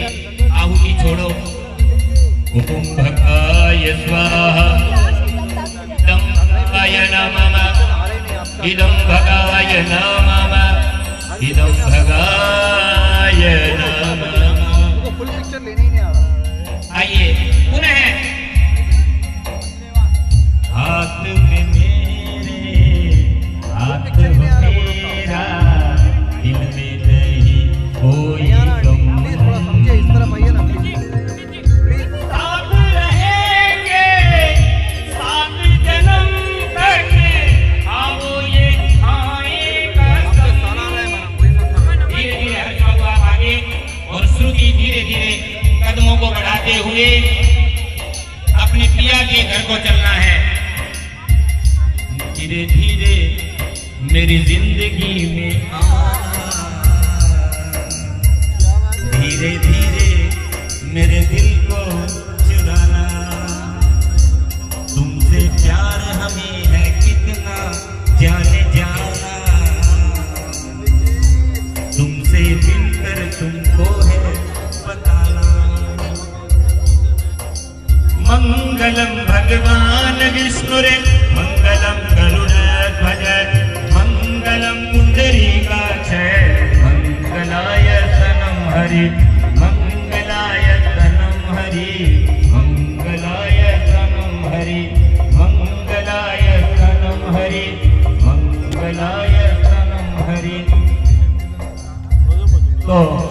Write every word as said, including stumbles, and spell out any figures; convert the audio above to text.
आहुति छोड़ो। कुंभकाय स्वाहा, इदं भगाय नमः, इदं भगाय नमः, इदं भगाय नमः। आइए पुनः हाथ में मेरे हाथ मेरा, दिल में नहीं कोई गम। साथ रहेंगे साथ जन्म तक, आओ ये खाएगा कसम। धीरे धीरे हल्का हुआ आगे और श्रुति धीरे धीरे कदमों को बढ़ाते हुए अपने पिया के घर को चलना है। धीरे धीरे मेरी जिंदगी में आ, धीरे धीरे मेरे दिल को चुराना। तुमसे प्यार हमें है कितना जाने जाना, तुमसे मिलकर तुमको है बताना। मंगलम भगवान विष्णुरे मंगलम गरुड़ध्वज, मंगलम पुंडरीकाक्षय, मंगलाय तनम हरि, मंगलाय तनम हरि, मंगलाय तनम हरि, मंगलाय तनम हरि, मंगलाय तनम हरि। तो